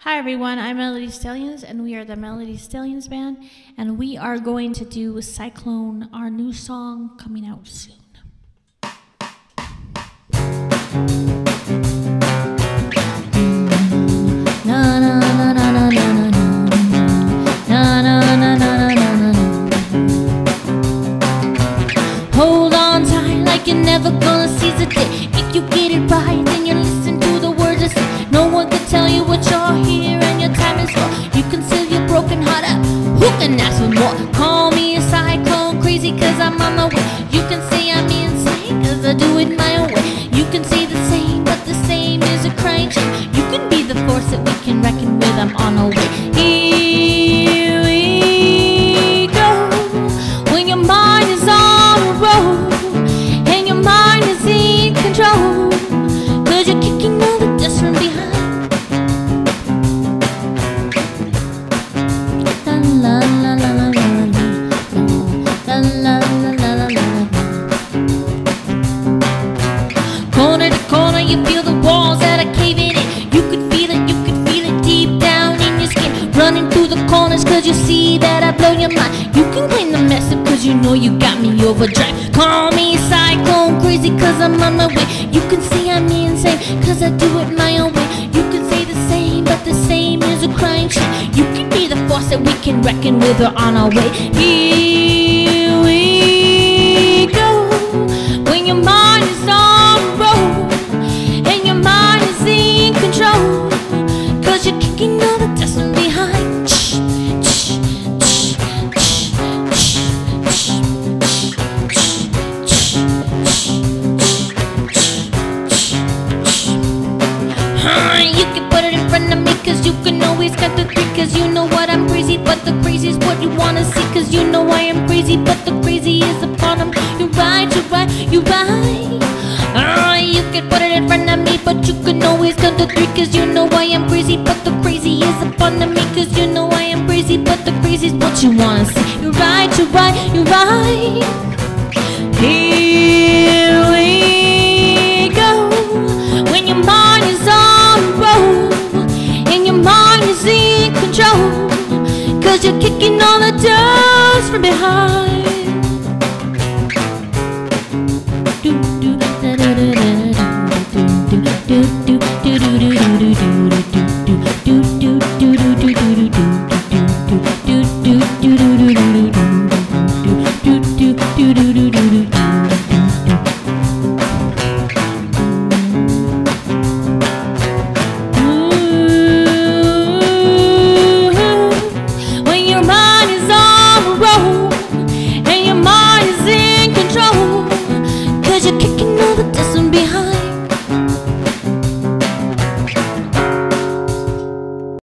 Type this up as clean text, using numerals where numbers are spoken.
Hi everyone, I'm Melody Stallions and we are the Melody Stallions Band and we are going to do Cyclone, our new song coming out soon. Na na na na na na na na na na na na. Hold on tight like you're never gonna seize the day. If you get it right, then you listen to the words I say. No one can tell you what you're here and your time is short. You can sell your broken heart up. Who can ask for more? Call me a cyclone crazy cause I'm on my way. You can say I'm insane cause I do it my own way. You can say the same but the same is a crying shame. You can be the force that we can reckon with. I'm on our way. Here we go. When your mind is on a roll and your mind is in control, cause you're kicking all the dust from behind. La la la la la la la la la la. Corner to corner you feel the walls that are caving in. You can feel it deep down in your skin. Running through the corners cause you see that I blow your mind. You can clean the mess up cause you know you got me overdrive. Call me cyclone crazy cause I'm on my way. You can say I'm insane cause I do it my own way. You can say the same but the same is a crying shame. You can be the force that we can reckon with. We're on our way. Here we go. When your mind is on the road and your mind is in control, cause you're kicking all the dust from behind. You can put it in front of me cause you can always cut the three. Cause you know what, I'm crazy but the crazy is what you wanna see. Cause you know I am crazy but the crazy is upon them. You're right, you're right, you're right. You can put it in front of me but you can always cut the three. Cause you know I am crazy but the crazy is upon me. Cause you know I am crazy but the crazy is what you wanna see. You're right, you're right, you're right. Here we go. When your mind is on the road and your mind is in control, cause you're kicking all the dust from behind. When your mind is on the road